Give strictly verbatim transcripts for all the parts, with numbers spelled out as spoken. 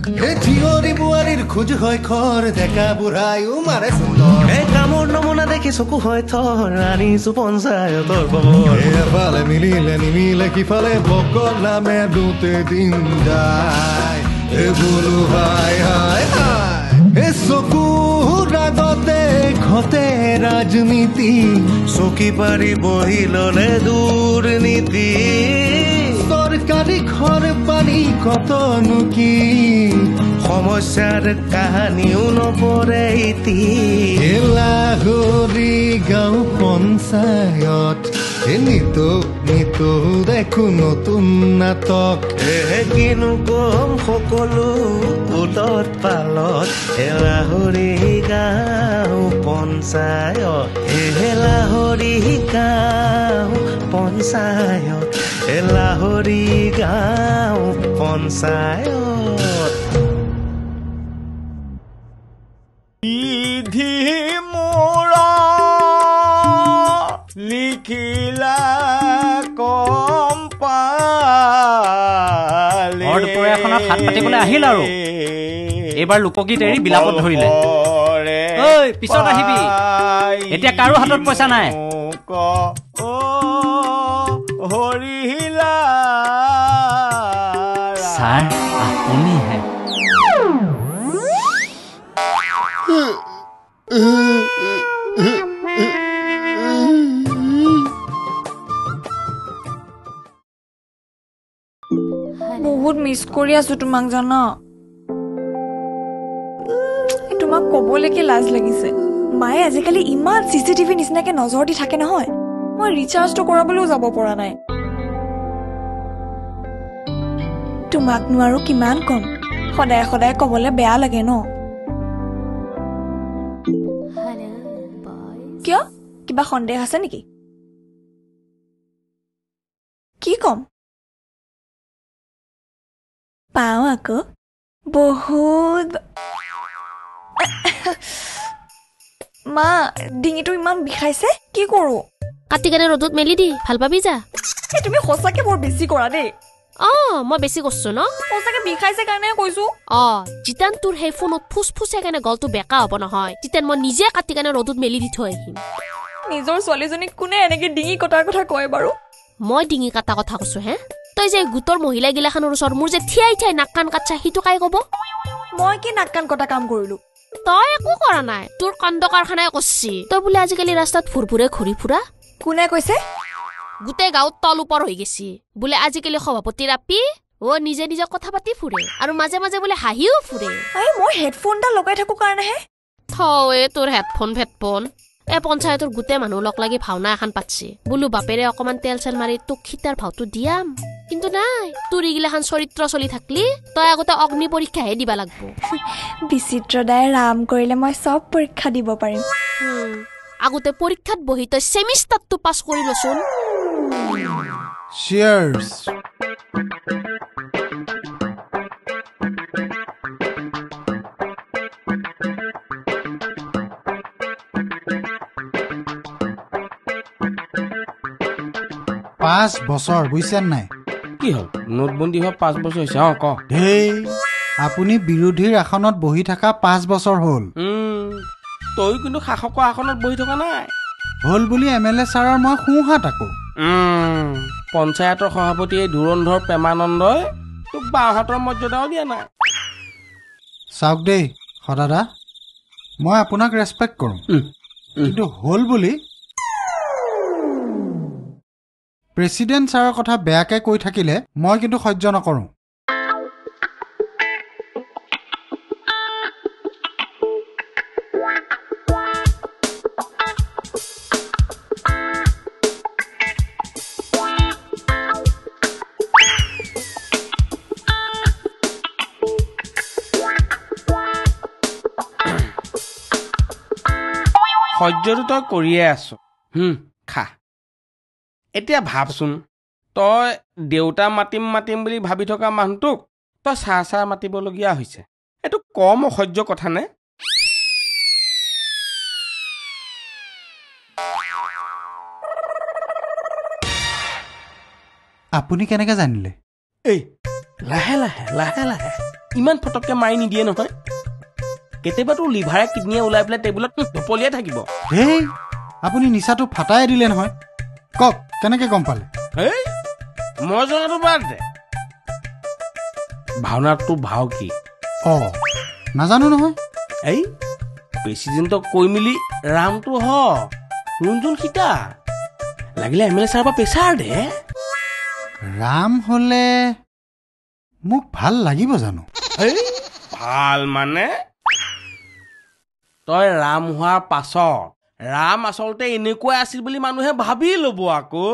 হে জীয়ৰী বোৱাৰীৰ খোজ হয় খৰ ডেকা বুঢ়ায়ো মাৰে সুন্দৰ হে কামৰ নমুনা দেখি চকু হয় থৰ আনিছো পঞ্চায়তৰ খবৰ এফালে মিলিলে নিমিলে সিফালে বকল নামে দুতে দিন যায় হে বোলো হাই হাই হাই হে চকুৰ আগতে ঘটে ৰাজনীতি চকী পাৰি বহি ললে দুৰ্নীতি চৰকাৰী ঘৰ পানী কতনো কি সমস্যাৰ কাহানিও নপৰে ইতি লাহৰি গাঁও পঞ্চায়ত নিতো নিতো দেখো নতুন নাটক এ কিনো কম সকলো উলট পালত লাহৰি গাঁও পঞ্চায়ত এ লাহৰি গাঁও পঞ্চায়ত এ লাহৰি গাঁও পঞ্চায়ত বিধি মোৰ লিখিলা কম পালে ঘৰ দুপৰীয়া এখনত হাত পাতিবলৈ আহিল আৰু এইবাৰ লোকগীত এৰি বিলাপত ধৰিলে ঐ পিছত আহিবি এতিয়া কাৰো হাতত পইচা নাই হৰিলা ছাৰ আপুনিহে বহুত মিছ কৰি আছো তোমাক জানা তোমাক কবলৈকে লাজ লাগিছে মায়ে আজিকালি ইমান চিচিটিভি নিচিনাকে নজৰ দি থাকে নহয় মই ৰিচাৰ্জটো কৰাবলৈও যাব পৰা নাই তোমাক নোৱাৰো কিমান কম সদায় সদায় কবলৈ বেয়া লাগে ন কিয় কিবা সন্দেহ আছে নেকি কি কম পাওঁ আকৌ বহুত মা ডিঙিটো ইমান বিষাইছে কি কৰো কাটি কেনে ৰ'দত মেলি দি ভাল পাবি যা তুমি সঁচাকে বৰ বেছি কৰা দেই অ মই বেছি কৈছো ন সঁচাকে বিষাইছে কাৰণে কৈছো অ জিতান তোৰ সেই ফোনত ফুচ ফুচে কেনে গলটো বেকা হ'ব নহয় জিতান মই নিজে কাটি কেনে ৰ'দত মেলি দি থৈ আহিম নিজৰ ছোৱালীজনীক কোনে এনেকে ডিঙি কটাৰ কথা কয় বাৰু মই ডিঙি কাটা কথা কৈছো হে তই যে গোটৰ মহিলা গিলাখানৰ ওচৰত মোৰ যে থিয়াই থিয়াই নাক কাণ কাটছা সিটো কাই কব মই কি নাক কাণ কটা কাম কৰিলো তই একো কৰা নাই তোৰ কাণ্ড কাৰখানাই কৰছি তই বোলে আজিকালি ৰাস্তাত ফুৰফুৰে ঘূৰি ফুৰা কোনে কৈছে গোটেই গাঁৱত তল ওপৰ হৈ গেছি বোলে আজিকালি সভাপতি ৰাপি ও নিজে নিজে কথা পাতি ফুৰে আৰু মাজে মাজে বোলে হাঁহিও ফুৰে এই মই হেডফোনটা লগাই থাকো কাৰণেহে থৱে তোৰ হেডফোন হেডফোন এ পঞ্চায়তৰ গোটেই মানুহ লগ লাগি ভাওনা এখন পাতছি বোলো বাপেৰে অকমান তেল চেল মাৰি তোক খিতাৰ ভাওটো দিয়াম কিন্তু নাই তোৰ ইগিলাখান চৰিত্ৰ চলি থাকলি তই আগতে অগ্নি পৰীক্ষাহে দিবা লাগব বিচিত্ৰদাই ৰাম কৰিলে মই চব পৰীক্ষা দিব পাৰিম আগতে পৰীক্ষাত বহি তই সেমিষ্টাৰটো পাছ কৰি লচোন চিয়াৰ্স পাঁচ বছৰ বুজিছেন নাই কি হ'ল নোটবন্দী হোৱা পাঁচ বছৰ হৈছে অ ক হেই আপুনি বিৰোধীৰ আসনত বহি থকা পাঁচ বছৰ হ'ল তই কিন্তু শাসকৰ আসনত বহি থকা নাই হ'ল বুলি এম এল এ ছাৰৰ মই সোঁহাত আকৌ পঞ্চায়তৰ সভাপতি এই ধুৰন্ধৰ প্ৰেমানন্দই তোক বাওঁহাতৰ মৰ্যাদাও দিয়া নাই চাওক দেই সদাদা মই আপোনাক ৰেচপেক্ট কৰোঁ কিন্তু হ'ল বুলি প্ৰেচিডেণ্ট ছাৰৰ কথা বেয়াকৈ কৈ থাকিলে মই কিন্তু সহ্য নকৰোঁ সহ্যটো তই কৰিয়ে আছ হুম খা এতিয়া ভাবচোন তই দেউতা মাতিম মাতিম বুলি ভাবি থকা মানুহটোক তই চাহ চাহ মাতিবলগীয়া হৈছে এইটো কম অসহ্য কথা নে আপুনি কেনেকৈ জানিলে এই লাহে লাহে লাহে লাহে ইমান ফটককে মাৰি নিদিয়ে নহয় কেতিয়াবাতো লিভাৰে কিডনীয়ে ওলাই পেলাই টেবুলত ধপলিয়াই থাকিব হেই আপুনি নিচাটো ফাটাই দিলে নহয় কওক কেনেকে গম পালে এই মই জনাটো বাদ দে ভাওনাটো ভাও কি অ নাজানো নহয় এই প্ৰেচিডেণ্টক কৈ মেলি ৰামটো হ ৰুণজুন সীতা লাগিলে এম এল এ ছাৰৰ পৰা প্ৰেছাৰ দে ৰাম হলে মোক ভাল লাগিব জানো এই ভাল মানে তই ৰাম হোৱাৰ পাছত ৰাম আচলতে এনেকুৱাই আছিল বুলি মানুহে ভাবি ল'ব আকৌ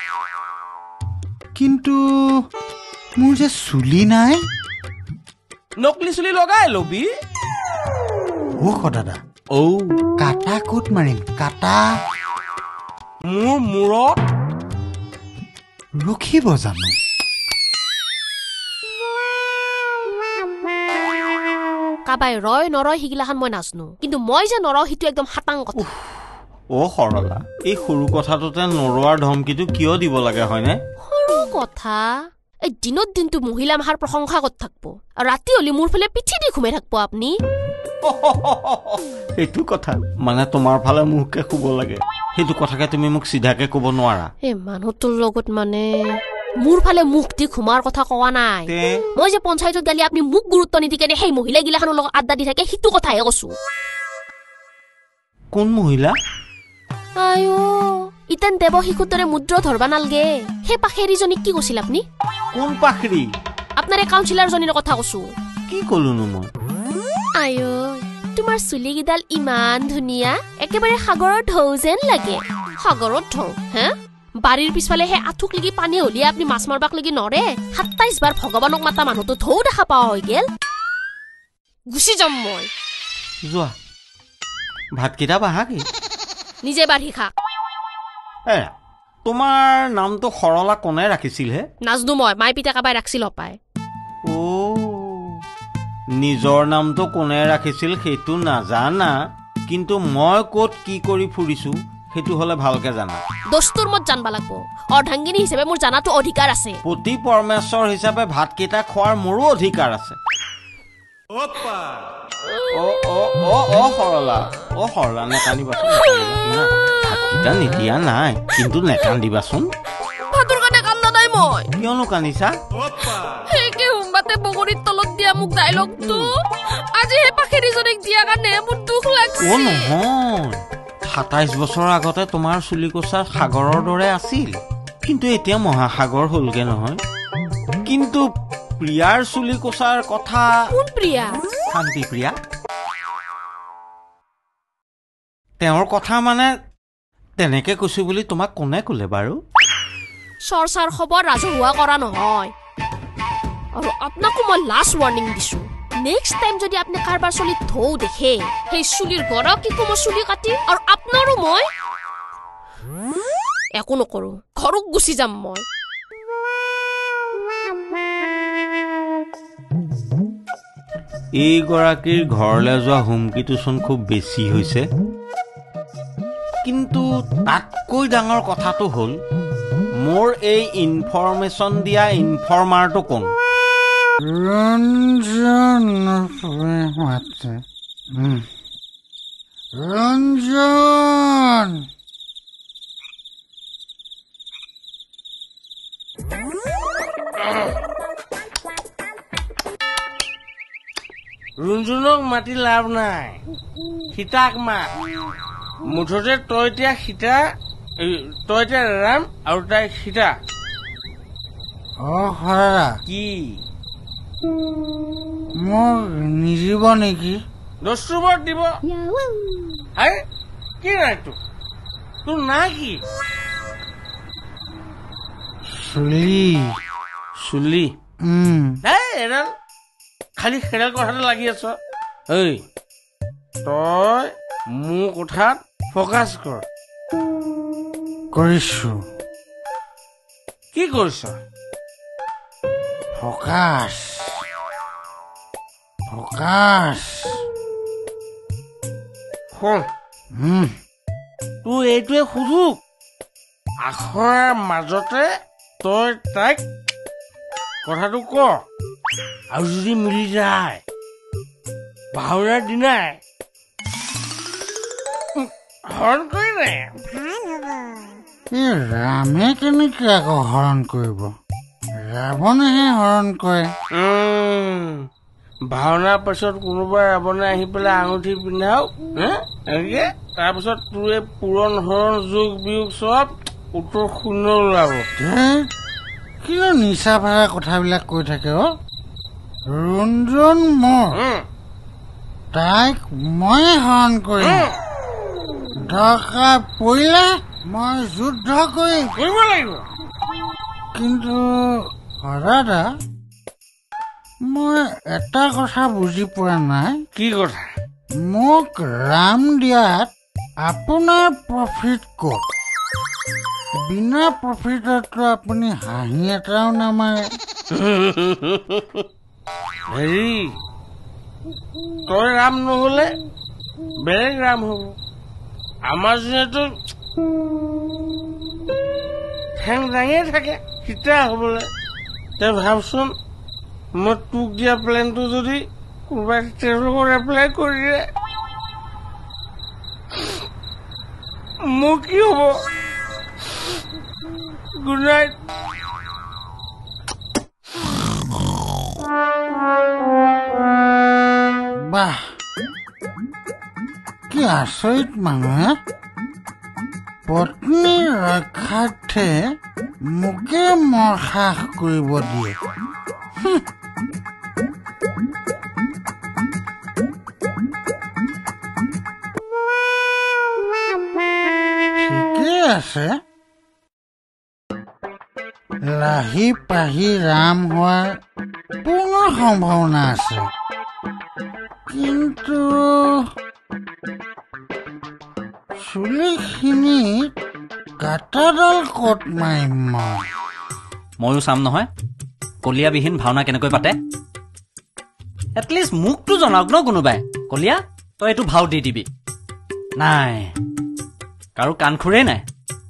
কিন্তু মোৰ যে চুলি নাই নকলি চুলি লগাই লবি অ দাদা ঔ কাটা ক'ত মাৰিম কাটা মোৰ মূৰত ৰখিব জানো কাবাই ৰয় নৰয় সিগিলাখান মই নাজনো কিন্তু মই যে নৰওঁ সেইটো একদম হাতাং কথা অ সৰলা এই সৰু কথাটোতে নৰোৱাৰ ধমকিটো কিয় দিব লাগে হয়নে সৰু কথা এই দিনত দিনটো মহিলা মাহাৰ প্ৰশংসা কৰি থাকব আৰু ৰাতি হলি মোৰ ফালে পিঠি দি ঘুমাই থাকব আপুনি সেইটো কথা মানে তোমাৰ ফালে মুখকে শুব লাগে সেইটো কথাকে তুমি মোক চিধাকে ক'ব নোৱাৰা এই মানুহটোৰ লগত মানে মোৰ ফালে মুখ দি ঘুমাৰ কথা কোৱা নাই মই যে পঞ্চায়তত গালি আপুনি মোক গুৰুত্ব নিদিকেনে সেই মহিলা গিলাখানৰ লগত আড্ডা দি থাকে সেইটো কথাহে কৈছো কোন মহিলা আয়ো ইতেন দেৱ শিশুৰ দৰে মুদ্ৰ ধৰবা নালগে সেই পাখেৰিজনীক কি কৈছিল আপুনি কোন পাখৰি আপোনাৰ এই কাউন্সিলাৰজনীৰ কথা কৈছো কি ক'লোনো মই আয়ো তোমাৰ চুলিকেইডাল ইমান ধুনীয়া একেবাৰে সাগৰৰ ঢৌ যেন লাগে সাগৰত ঢৌ হে বাৰীৰ পিছফালে সেই আঁঠুক লাগি পানী হলিয়ে আপুনি মাছ মাৰবাক লাগি নৰে সাতাইশ বাৰ ভগৱানক মাতা মানুহটো ঢৌ দেখা পোৱা হৈ গেল গুচি যাম মই যোৱা ভাতকেইটা বাহাকি নিজে বাঢ়ি খা এ তোমাৰ নামটো সৰলা কোনে ৰাখিছিল হে নাজনো মই মাই পিতা কাবাই ৰাখিছিল পায় অ নিজৰ নামটো কোনে ৰাখিছিল সেইটো নাজানা কিন্তু মই ক'ত কি কৰি ফুৰিছো সেইটো হলে ভালকে জানা দস্তুৰ মত জানবা লাগব অৰ্ধাংগিনী হিচাপে মোৰ জানাটো অধিকাৰ আছে পতি পৰমেশ্বৰ হিচাপে ভাতকেইটা খোৱাৰ মোৰো অধিকাৰ আছে অ অ অ অ সৰলা অ সৰলা নেকান্দিবাচোন ভাতকেইটা নিদিয়া নাই কিন্তু নেকান্দিবাচোন ভাতৰ কাৰণে কান্দা নাই মই কিয়নো কান্দিছা হেকে হুম্বাতে বগৰীৰ তলত দিয়া মোক ডাইলগটো আজি হে পাখেৰিজনীক দিয়া কাৰণে মোৰ দুখ লাগছে অ নহয় সাতাইশ বছৰ আগতে তোমাৰ চুলিকোছা সাগৰৰ দৰে আছিল কিন্তু এতিয়া মহাসাগৰ হলগে নহয় কিন্তু প্ৰিয়াৰ চুলিকোছাৰ কথা কোন প্ৰিয়া শান্তি প্ৰিয়া তেওঁৰ কথা মানে তেনেকে কৈছো বুলি তোমাক কোনে ক'লে বাৰু চৰচাৰ খবৰ ৰাজহুৱা কৰা নহয় আৰু আপোনাকো মই লাষ্ট ৱাৰ্নিং দিছো নেক্সট টাইম যদি আপনি কাৰবাৰ চুলি ঢৌ দেখে সেই চুলিৰ গড় কি কম চুলি কাটি আৰু আপোনাৰো মই একো নকৰো ঘৰক গুচি যাম মই এইগৰাকীৰ ঘৰলৈ যোৱা হুমকিটোচোন খুব বেছি হৈছে কিন্তু তাতকৈ ডাঙৰ কথাটো হ'ল মোৰ এই ইনফৰমেশ্যন দিয়া ইনফৰ্মাৰটো কোন ৰঞ্জন ৰঞ্জন ৰুণজুনক মাতি লাভ নাই সীতাক মাত মুঠতে তই এতিয়া সীতা তই এতিয়া ৰাম আৰু তাই সীতা অ হৰা কি মোক নিদিব নেকি দস্তুবৰ দিব আৰে কি নাই তোৰ তোৰ নাই কি চুলি চুলি উম এডাল খালি সেইডাল কথাতে লাগি আছ ঐ তই মোৰ কথাত ফকাচ কৰ কৰিছো কি কৰিছ ফকাচ ফকাচ শুন উম তোৰ এইটোৱে সুযোগ আখৰাৰ মাজতে তই তাইক কথাটো ক আৰু যদি মিলি যায় ভাওনাৰ দিনাই হৰণ কৰিলে ৰামে কেনেকে আকৌ হৰণ কৰিব ৰাৱণেহে হৰণ কৰে ভাওনাৰ পাছত কোনোবাই ৰাৱণে আহি পেলাই আঙুঠি পিন্ধাওক এনেকে তাৰপিছত তোৰে পুৰণ হৰণ যোগ বিয়োগ চব উত্তৰ শূন্য ওলাব কিয় নিচা ভাড়া কথাবিলাক কৈ থাকে অ ৰঞ্জন মোৰ তাইক মই হৰণ কৰিম দৰকাৰ পৰিলে মই যুদ্ধ কৰিম কৰিব লাগিব কিন্তু সদাদা মই এটা কথা বুজি পোৱা নাই কি কথা মোক ৰাম দিয়াত আপোনাৰ প্ৰফিট ক'ত বিনা প্ৰফিটতো আপুনি হাঁহি এটাও নামাৰে হেৰি তই ৰাম নহলে বেলেগ ৰাম হ'ব আমাৰ যিহেতু ঠেং দাঙিয়ে থাকে সীতা হবলৈ তই ভাবচোন মই তোক দিয়া প্লেনটো যদি কোনোবাই তেওঁলোকক এপ্লাই কৰি দিয়ে মোৰ কি হ'ব গুড নাইট বাহ কি আচৰিত মানুহে পত্নী ৰক্ষাৰ্থে মোকে মৰসাহ কৰিব দিয়ে ঠিকেই আছে লাহি পাহি ৰাম হোৱাৰ পূৰ্ণ সম্ভাৱনা আছে কিন্তু চুলিখিনিত কাটাডাল ক'ত মাৰিম মই ময়ো চাম নহয় কলীয়াবিহীন ভাওনা কেনেকৈ পাতে এটলিষ্ট মোকতো জনাওক ন কোনোবাই কলীয়া তই এইটো ভাও দি দিবি নাই কাৰো কাণ খুৰেই নাই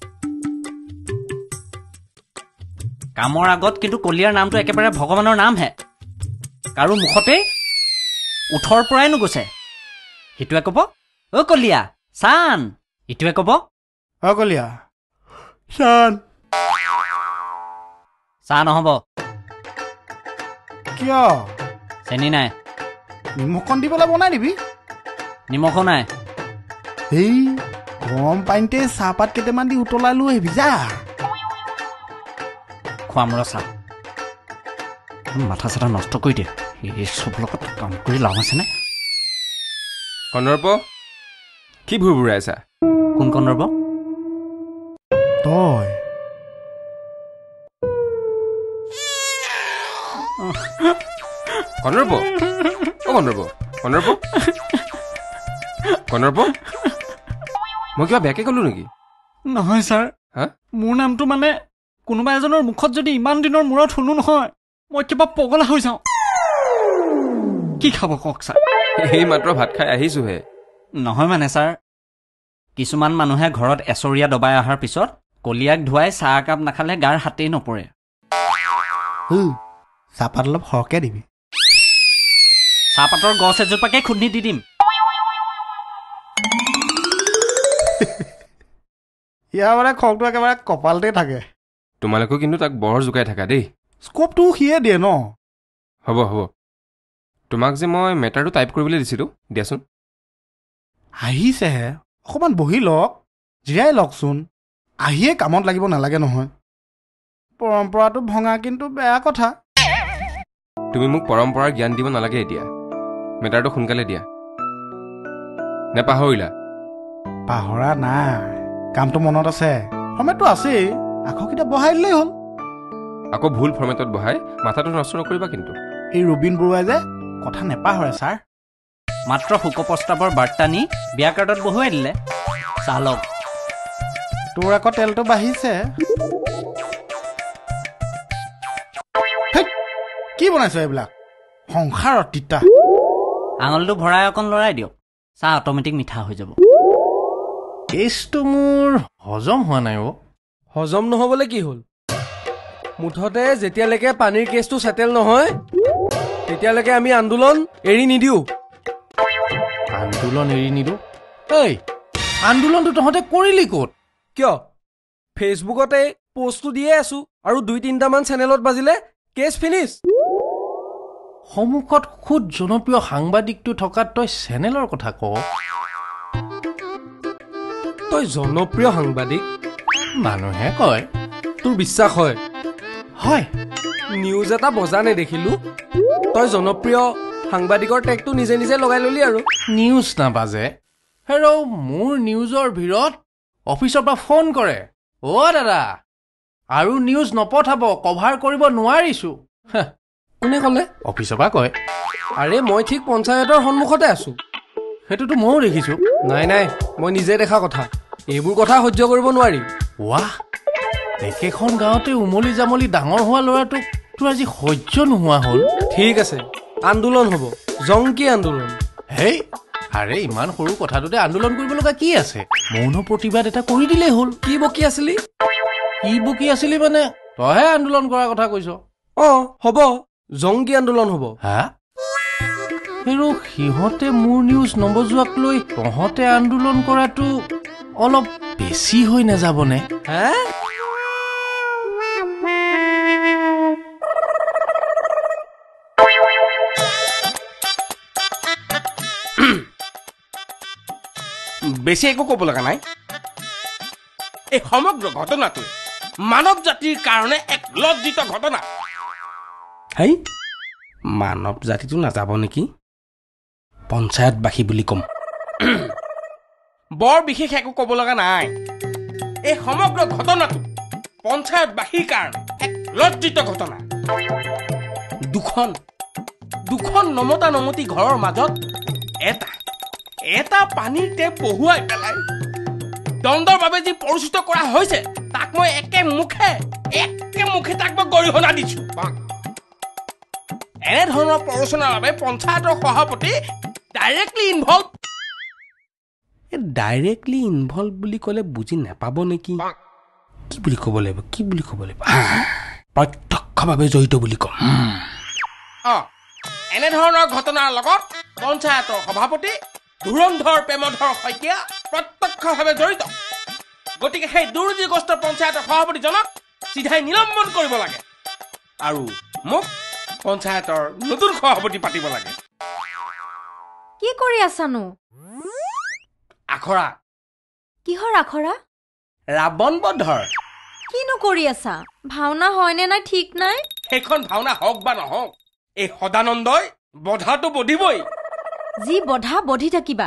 কামৰ আগত কিন্তু কলীয়াৰ নামটো একেবাৰে ভগৱানৰ নামহে কাৰো মুখতে উঠৰ পৰাই নুগুছে সিটোৱে ক'ব অ কলীয়া চান ইটোৱে ক'ব অ কলীয়া চান চাহ নহ'ব কিয় চেনি নাই নিমখখন দি পেলাই বনাই দিবি নিমখো নাই এই গৰম পানীতে চাহপাত কেইটামান দি উতলাই লৈ আহিবি যা খোৱাম ৰ চাহ মাথা চাথা নষ্ট কৰি দিয়ে এই চব লগত কাম কৰি লাভ আছেনে কন্দৰ্প কি ভুৰ বুঢ়াইছা কোন কন্দৰ্প তই কন্দৰ্প অ কন্দৰ্প কন্দৰ্প কন্দৰ্প মই কিবা বেয়াকে ক'লো নেকি নহয় ছাৰ হা মোৰ নামটো মানে কোনোবা এজনৰ মুখত যদি ইমান দিনৰ মূৰত শুনো নহয় মই কিবা পগলা হৈ যাওঁ কি খাব কওক ছাৰ এই মাত্ৰ ভাত খাই আহিছোহে নহয় মানে ছাৰ কিছুমান মানুহে ঘৰত এচৰীয়া দবাই অহাৰ পিছত কলীয়াক ধুৱাই চাহ একাপ নাখালে গাৰ হাতেই নপৰে চাহপাত অলপ সৰহকৈ দিবি চাহপাতৰ গছ এজোপাকে খুন্দি দি দিম ইয়াৰ মানে খংটো একেবাৰে কপালতে থাকে তোমালোকেও কিন্তু তাক বৰ জোকাই থাকা দেই স্কোপটো সিয়ে দিয়ে ন হ'ব হ'ব তোমাক যে মই মেটাৰটো টাইপ কৰিবলৈ দিছিলোঁ দিয়াচোন আহিছেহে অকণমান বহি লওক জিৰাই লওকচোন আহিয়ে কামত লাগিব নালাগে নহয় পৰম্পৰাটো ভঙা কিন্তু বেয়া কথা তুমি মোক পৰম্পৰাৰ জ্ঞান দিব নালাগে এতিয়া মেটাৰটো সোনকালে দিয়া নে পাহৰিলা পাহৰা নাই কামটো মনত আছে ফৰ্মেটটো আছেই আখৰকেইটা বহাই দিলেই হ'ল আকৌ ভুল ফৰ্মেটত বহাই মাথাটো নষ্ট নকৰিবা কিন্তু এই ৰবীন বৰুৱাই যে কথা নেপাহৰে ছাৰ মাত্ৰ শোকপ্ৰস্তাৱৰ বাৰ্তা নি বিয়া কাৰ্ডত বহুৱাই দিলে চাহ লওক তোৰ আকৌ তেলটো বাঢ়িছে কি বনাইছ এইবিলাক সংসাৰত তিতা আঙুলটো ভৰাই অকণ লৰাই দিয়ক চাহ অট'মেটিক মিঠা হৈ যাব কেছটো মোৰ হজম হোৱা নাই অ হজম নহ'বলৈ কি হ'ল মুঠতে যেতিয়ালৈকে পানীৰ কেছটো চেটেল নহয় তেতিয়ালৈকে আমি আন্দোলন এৰি নিদিওঁ। আন্দোলন এৰি নিদিওঁ? এই আন্দোলনটো তহঁতে কৰিলি ক'ত? কিয়? ফেচবুকতে পোষ্টটো দিয়ে আছো আৰু দুই তিনিটামান চেনেলত বাজিলে কেছ ফিনিছ। সন্মুখত খুদ জনপ্ৰিয় সাংবাদিকটো থকাত তই চেনেলৰ কথা ক? তই জনপ্ৰিয় সাংবাদিক? মানুহে কয়। তোৰ বিশ্বাস হয়? হয়। নিউজ এটা বজা নেদেখিলো, তই জনপ্ৰিয় সাংবাদিকৰ টেগটো নিজে নিজে লগাই ললি আৰু। নিউজ নাবাজে হেৰ মোৰ নিউজৰ ভিৰত অফিচৰ পৰা ফোন কৰে, অ' দাদা আৰু নিউজ নপঠাব, কভাৰ কৰিব নোৱাৰিছো। কোনে ক'লে? অফিচৰ পৰা কয়। আৰে মই ঠিক পঞ্চায়তৰ সন্মুখতে আছো। সেইটোতো ময়ো দেখিছো। নাই নাই, মই নিজে দেখা কথা। এইবোৰ কথা সহ্য কৰিব নোৱাৰি। ৱাহ, একেখন গাঁৱতে উমলি জামলি ডাঙৰ হোৱা ল'ৰাটোক তোৰ আজি সহ্য নোহোৱা হ'ল। ঠিক আছে, আন্দোলন হ'ব, জংকী আন্দোলন। হেই আৰে ইমান সৰু কথাটোতে আন্দোলন কৰিব লগা কি আছে? মৌন প্ৰতিবাদ এটা কৰি দিলেই হ'ল। কি বকি আছিলি? কি বকি আছিলি মানে? তইহে আন্দোলন কৰাৰ কথা কৈছ। অ হ'ব, জংকী আন্দোলন হ'ব। হা? হেৰ সিহঁতে মোৰ নিউজ নবজোৱাক লৈ তহঁতে আন্দোলন কৰাটো অলপ বেছি হৈ নাযাবনে? হা? বেছি একো ক'ব লগা নাই। এই সমগ্ৰ ঘটনাটো মানৱ জাতিৰ কাৰণে এক লজ্জিত ঘটনা। হেই, মানৱ জাতিটো নাযাব নেকি? পঞ্চায়তবাসী বুলি ক'ম। বৰ বিশেষ একো ক'ব লগা নাই। এই সমগ্ৰ ঘটনাটো পঞ্চায়তবাসীৰ কাৰণে এক লজ্জিত ঘটনা। দুখন দুখন নমতা নমতি ঘৰৰ মাজত এটা এটা পানীৰ টেপ বহুৱাই পেলাই দণ্ডৰ বাবে যি পৰিচিত কৰা হৈছে তাক মই একে মুখে একে মুখে তাক মই গৰিহণা দিছো। এনেধৰণৰ প্ৰৰোচনাৰ বাবে পঞ্চায়তৰ সভাপতি ডাইৰেক্টলি ইনভলভ। ডাইৰেক্টলি ইনভলভ বুলি ক'লে বুজি নাপাব নেকি? কি বুলি ক'ব লাগিব? কি বুলি ক'ব লাগিব? প্ৰত্যক্ষভাৱে জড়িত বুলি ক'ম। অ এনেধৰণৰ ঘটনাৰ লগত পঞ্চায়তৰ সভাপতি ধুৰন্ধৰ প্ৰেমধৰ শইকীয়া প্ৰত্যক্ষভাৱে জড়িত। গতিকে সেই দুৰ্নীতিগ্ৰস্ত পঞ্চায়তৰ সভাপতিজনক চিধাই নিলম্বন কৰিব লাগে আৰু মোক পঞ্চায়তৰ নতুন সভাপতি পাতিব লাগে। কি কৰি আছানো? আখৰা। কিহৰ আখৰা? ৰাৱণ বধৰ। কিনো কৰি আছা? ভাওনা হয়নে নাই ঠিক নাই। সেইখন ভাওনা হওক বা নহওক, এই সদানন্দই বধাটো বধিবই। যি বধা বধি থাকিবা।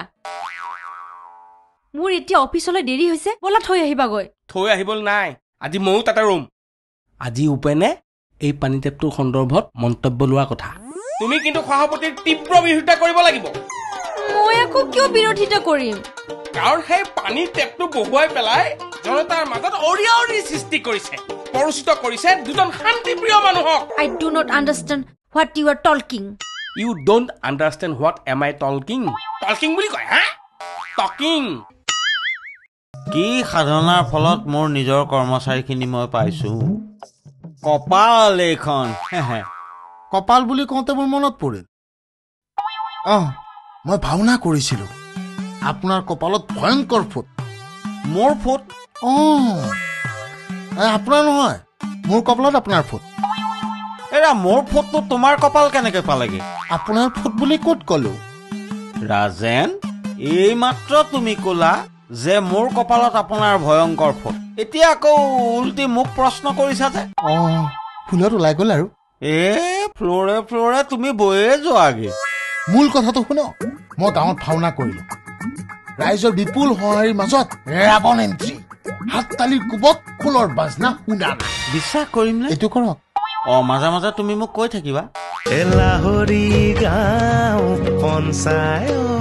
মোৰ এতিয়া অফিচলৈ দেৰি হৈছে, বলা থৈ আহিবাগৈ। থৈ আহিবলৈ নাই, আজি ময়ো তাতে ৰুম। আজি উপেনে এই পানী টেপটোৰ সন্দৰ্ভত মন্তব্য লোৱাৰ কথা। তুমি কিন্তু সভাপতিৰ তীব্ৰ বিৰোধিতা কৰিব লাগিব। মই আকৌ কিয় বিৰোধিতা কৰিম? কাৰণ সেই পানীৰ টেপটো বহুৱাই পেলাই জনতাৰ মাজত অৰিয়া অৰি সৃষ্টি কৰিছে, পৰিচিত কৰিছে দুজন শান্তিপ্ৰিয় মানুহক। I do not understand what you are talking. You don't understand what am I talking? Talking বুলি কয় হা? Talking. কি সাধনাৰ ফলত মোৰ নিজৰ কৰ্মচাৰীখিনি মই পাইছো। কপাল এইখন। কপাল বুলি কওঁতে মোৰ মনত পৰিল, অহ মই ভাওনা কৰিছিলো। আপোনাৰ কপালত ভয়ংকৰ ফুট। মোৰ ফুট? অ আপোনাৰ নহয়, মোৰ কপালত আপোনাৰ ফুট। এৰা মোৰ ফুটটো তোমাৰ কপাল কেনেকৈ পালেগে? আপোনাৰ ফুট বুলি ক'ত কলো? ৰাজেন, এই মাত্ৰ তুমি ক'লা যে মোৰ কপালত আপোনাৰ ভয়ংকৰ ফুট। এতিয়া আকৌ উল্টি মোক প্ৰশ্ন কৰিছা যে? অ ফুলত ওলাই গ'ল আৰু। এ ফ্ল'ৰে ফ্ল'ৰে তুমি বয়ে যোৱাগে। মূল কথাটো শুন, মই গাঁৱত ভাওনা কৰিলো। ৰাইজৰ বিপুল সঁহাৰিৰ মাজত ৰাৱণ এণ্ট্ৰি, হাত তালিৰ কোবত ফুলৰ বাজনা শুনা নাই। বিশ্বাস কৰিম নে? এইটো কৰক। অ মাজে মাজে তুমি মোক কৈ থাকিবা। লাহৰি গাঁও পঞ্চায়ত